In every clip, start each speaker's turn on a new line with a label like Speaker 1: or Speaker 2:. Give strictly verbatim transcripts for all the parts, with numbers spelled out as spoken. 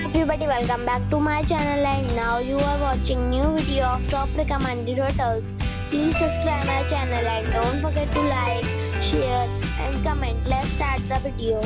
Speaker 1: everybody, welcome back to my channel, and now you are watching new video of top recommended hotels. Please subscribe my channel and don't forget to like, share and comment. Let's start the video.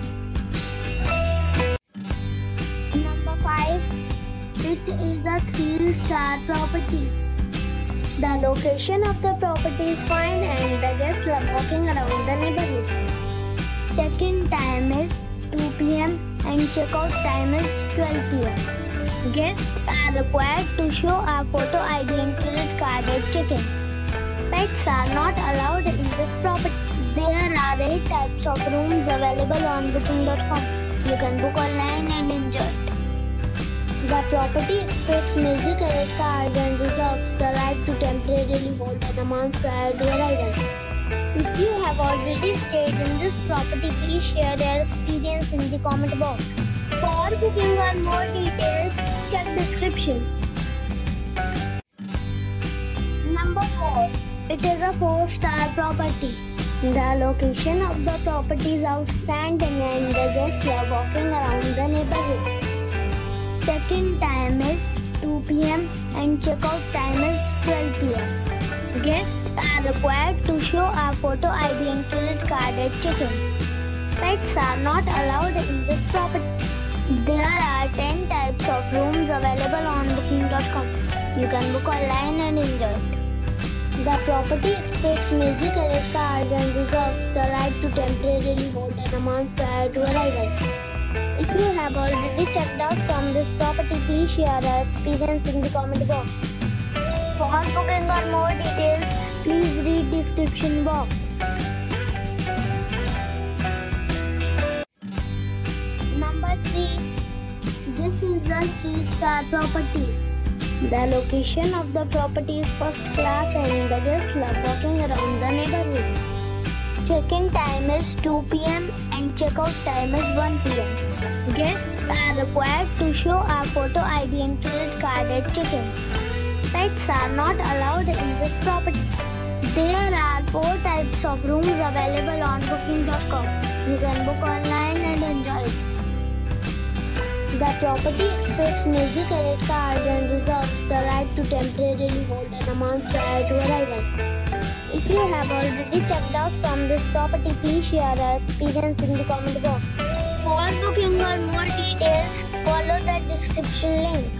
Speaker 1: Number five. It is a three star property. The location of the property is fine and the guests love walking around the neighborhood. Check-in time is two p m and check-out time is twelve p m Guests are required to show a photo I D and credit card at check-in. Pets are not allowed in this property. There are eight types of rooms available on booking dot com. You can book online and enjoy it. The property expects major credit cards and reserves the right to temporarily hold an amount prior to arrival. If you have already stayed in this property, please share your experience in the comment box. For booking or more details, check description. Number four. It is a four star property. The location of the property is outstanding and the guests love walking around the neighborhood. Check-in time is two p m and check-out time is twelve p m Guests are required to show a photo I D and credit card at check-in. Pets are not allowed in this property. There are ten types of rooms available on booking dot com. You can book online and enjoy it. The property expects major credit cards and reserves the right to temporarily hold an amount prior to arrival. If you have already checked out from this property, please share your experience in the comment box. For booking or more details, please read description box. Number three. This is a three star property. The location of the property is first class and the guests love walking around the neighborhood. Check-in time is two p m and check-out time is one p m Guests are required to show a photo I D and credit card at check-in. Pets are not allowed in this property. There are four types of rooms available on booking dot com. You can book online and enjoy it. The property expects major credit cards and reserves the right to temporarily hold an amount prior to arrival. If you have already checked out from this property, please share your experience in the comment box. For booking or more details, follow the description link.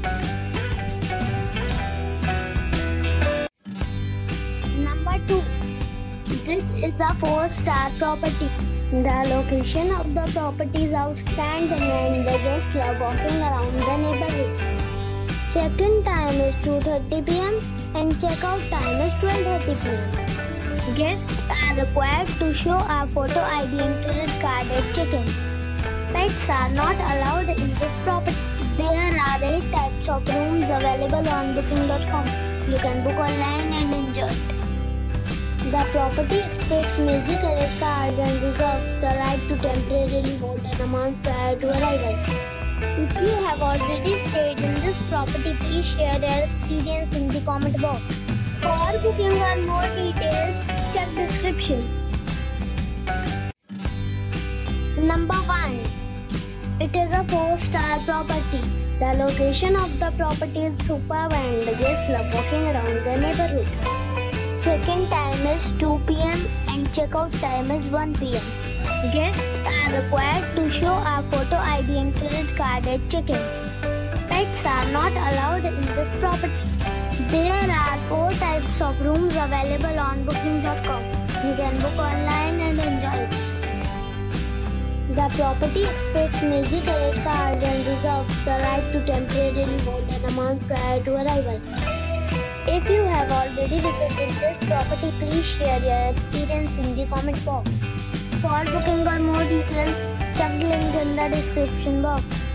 Speaker 1: Number two. This is a four star property. The location of the property is outstanding and the guests love walking around the neighborhood. Check-in time is two thirty p m and check-out time is twelve thirty p m Guests are required to show a photo I D and credit card at check-in. Pets are not allowed in this property. There are eight types of rooms available on booking dot com. You can book online and enjoy it. The property expects major credit cards and reserves the right to temporarily hold an amount prior to arrival. If you have already stayed in this property, please share your experience in the comment box. For booking or more details, check description. Number one. It is a four star property. The location of the property is superb and the guests love walking around the neighborhood. Check-in time is two p m and check-out time is one p m Guests are required to show a photo I D and credit card at check-in. Pets are not allowed in this property. There are four types of rooms available on booking dot com. You can book online and enjoy it. The property expects major credit cards and reserves the right to temporarily hold an amount prior to arrival. If you have already visited this property, please share your experience in the comment box. For booking or more details, check the link in the description box.